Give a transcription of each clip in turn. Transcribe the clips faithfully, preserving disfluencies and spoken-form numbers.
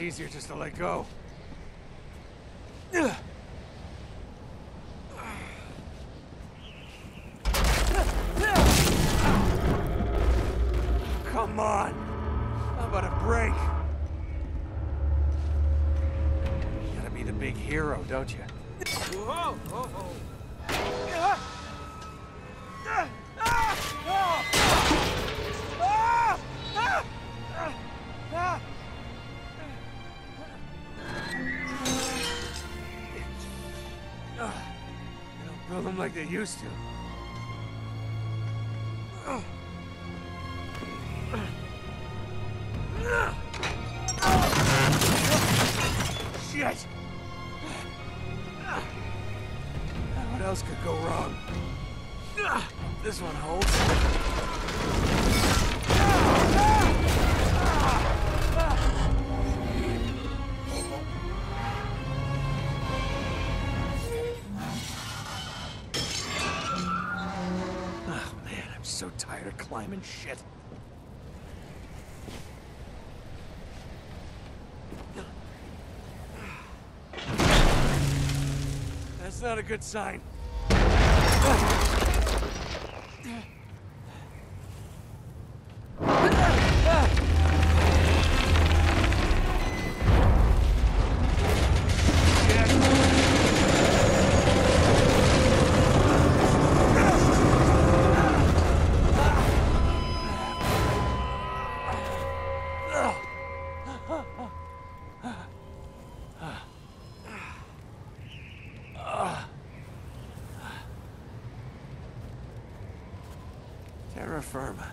easier just to let go. Come on! How about a break? You gotta be the big hero, don't you? Whoa! Whoa! Whoa. They don't build them like they used to. Shit! What else could go wrong? This one holds. Oh man, I'm so tired of climbing shit. That's not a good sign. Terra firma.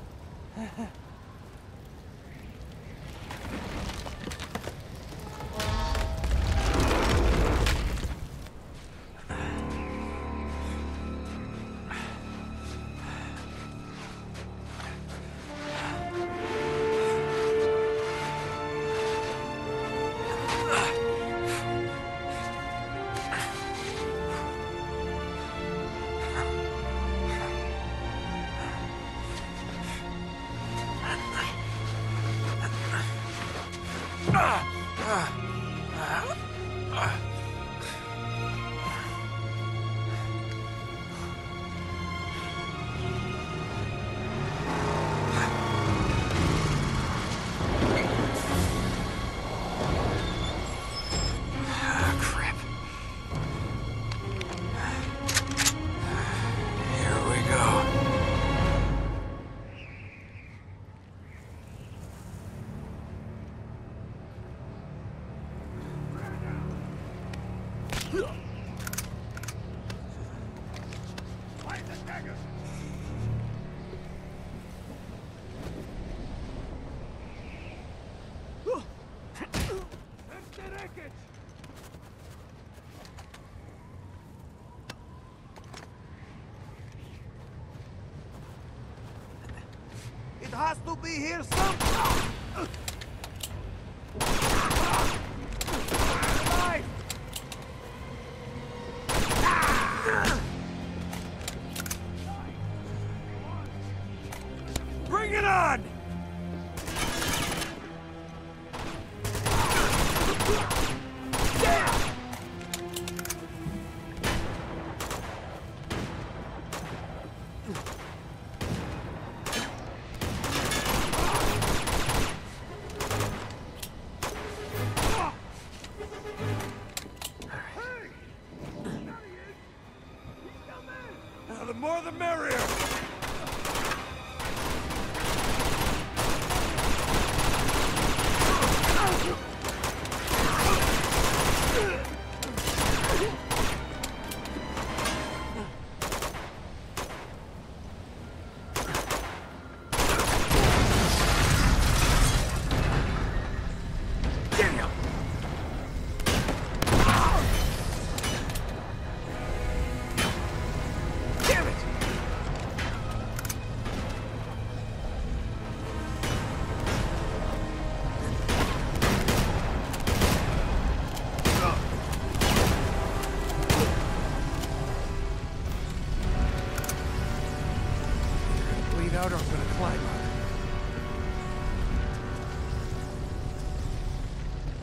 It has to be here somehow! Bring it on! The more the merrier! Out or I'm gonna climb on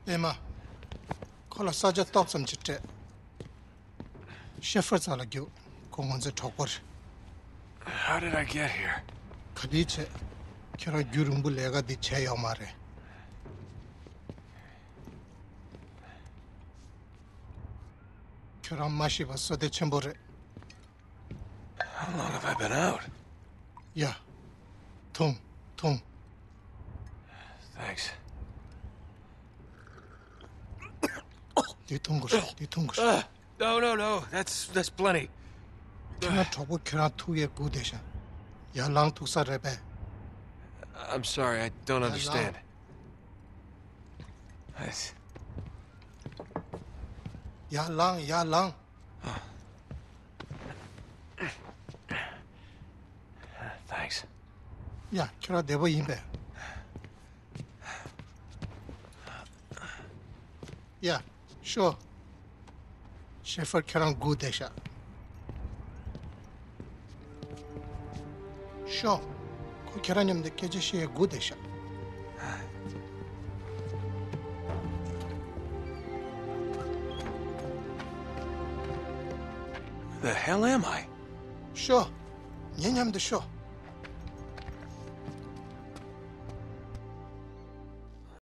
Emma, call a sergeant Thompson chit. Shepherds are like you, come on the top. How did I get here? Kadiche, Kira Gurumbulega di Chayomare. Kira Mashiva so de Chembore. How long have I been out? Yeah. Tum, tum. Thanks. Ditungus, ditungus. Uh, no, no, no. That's that's plenty. Kira trouble Kira two year goodisha. Ya lang to Sarebe. I'm sorry, I don't Yeah, understand. no. I, Ya lang, ya lang. thanks. Yeah, Kira Devo Imbe. Yeah, sure. Shepherd Kiran Goodesha. Sure. Kiranim the Kejishi Goodesha. The hell am I? Sure. Yenyam the show.